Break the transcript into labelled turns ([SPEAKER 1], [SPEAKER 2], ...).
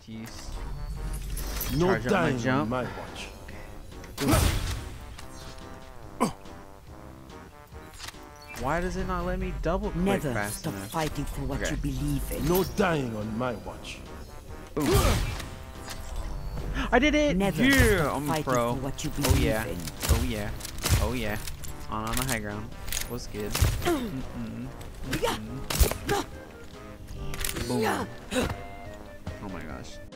[SPEAKER 1] use
[SPEAKER 2] No
[SPEAKER 1] charge up my
[SPEAKER 2] dying on
[SPEAKER 1] jump.
[SPEAKER 2] my watch.
[SPEAKER 1] Why does it not let me double click
[SPEAKER 3] Never
[SPEAKER 1] fast
[SPEAKER 3] stop
[SPEAKER 1] enough?
[SPEAKER 3] fighting for what
[SPEAKER 1] Okay.
[SPEAKER 3] you believe in.
[SPEAKER 2] No dying on my watch.
[SPEAKER 1] Boom. I did it!
[SPEAKER 3] Never
[SPEAKER 1] Yeah!
[SPEAKER 3] stop
[SPEAKER 1] I'm a
[SPEAKER 3] fighting
[SPEAKER 1] pro.
[SPEAKER 3] for what you
[SPEAKER 1] Oh
[SPEAKER 3] believe
[SPEAKER 1] yeah.
[SPEAKER 3] in.
[SPEAKER 1] Oh yeah. Oh yeah. On the high ground. What's good? Mm-mm. Mm-mm. Boom. Oh my gosh.